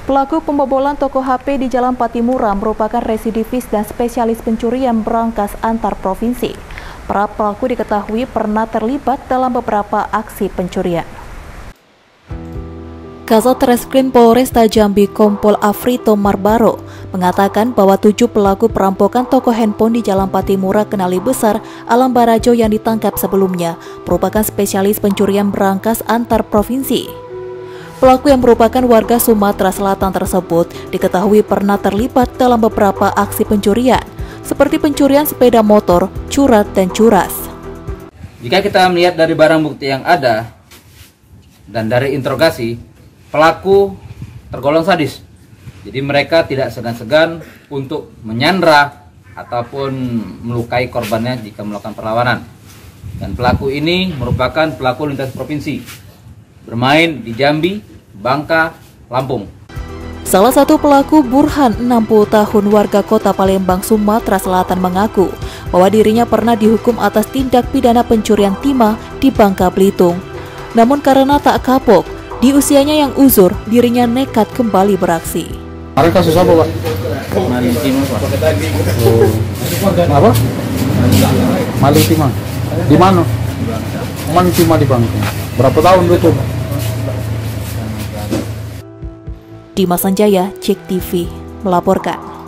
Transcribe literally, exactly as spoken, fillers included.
Pelaku pembobolan toko H P di Jalan Patimura merupakan residivis dan spesialis pencurian berangkas antar provinsi. Para pelaku diketahui pernah terlibat dalam beberapa aksi pencurian. Kasat Reskrim Polresta Jambi Kompol Afrito Marbaro mengatakan bahwa tujuh pelaku perampokan toko handphone di Jalan Patimura Kenali Besar, Alam Barajo yang ditangkap sebelumnya merupakan spesialis pencurian berangkas antar provinsi. Pelaku yang merupakan warga Sumatera Selatan tersebut diketahui pernah terlibat dalam beberapa aksi pencurian, seperti pencurian sepeda motor, curat, dan curas. Jika kita melihat dari barang bukti yang ada dan dari interogasi, pelaku tergolong sadis. Jadi mereka tidak segan-segan untuk menyandra ataupun melukai korbannya jika melakukan perlawanan. Dan pelaku ini merupakan pelaku lintas provinsi, bermain di Jambi, Bangka, Lampung. Salah satu pelaku Burhan, enam puluh tahun, warga kota Palembang, Sumatera Selatan mengaku bahwa dirinya pernah dihukum atas tindak pidana pencurian timah di Bangka Belitung. Namun karena tak kapok, di usianya yang uzur, dirinya nekat kembali beraksi. Kemarin kasus apa, Pak? Maling timah, Pak. Oh. Apa? Maling timah. Di mana? Maling timah di Bangka. Berapa tahun itu? Dimas Sanjaya, Cek T V, melaporkan.